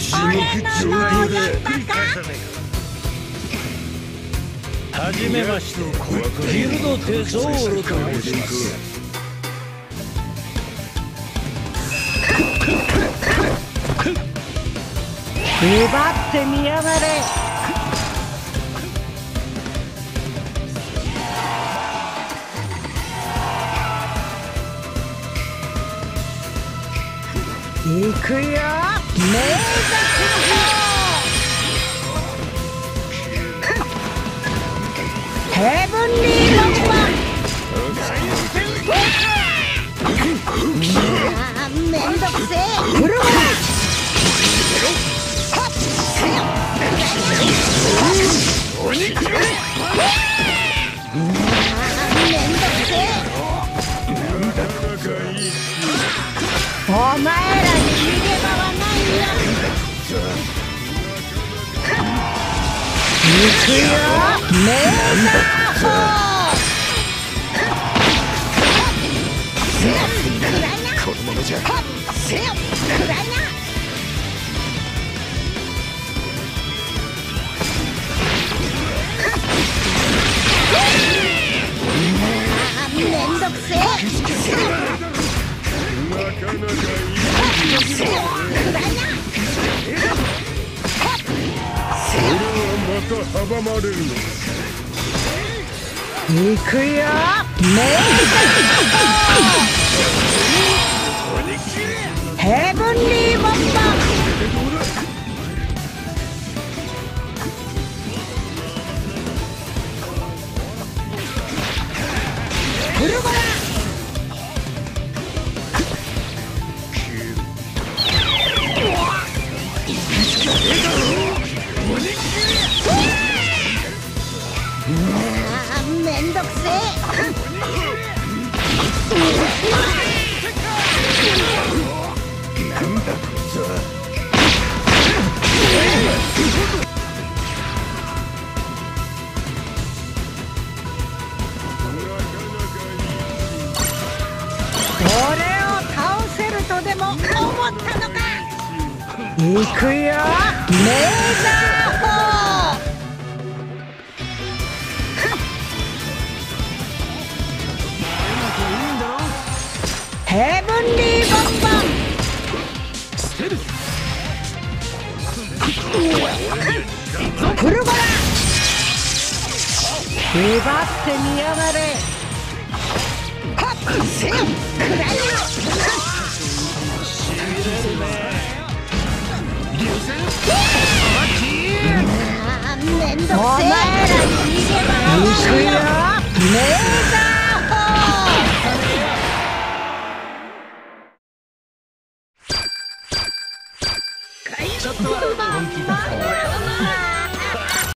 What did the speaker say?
至極上等で。 はじめまして、ギルドテゾールと申します。奪ってみやがれ。行くよ、メーザヘブンリーロッパめんどくせえ。フルワお前らに逃げ場はないよ。行くよ、メーザーホー。このままじゃせよ、くらいな。めんどくせえ。なかなかいい。せよ、くらいな。それはまた阻まれるのか。行くよ、メーザーヘブンリーボンバー。フルバラめんどくせえ。なんだこいつは。俺を倒せるとでも思ったのか。行くよ、メーザーホー。ヘブンリーボンバー。フルバラ奪ってみやがれ。せよ、くらいな。めんどくせえ。お前らに逃げ場はないよ。メーザーホー。ちょっとは本気だ。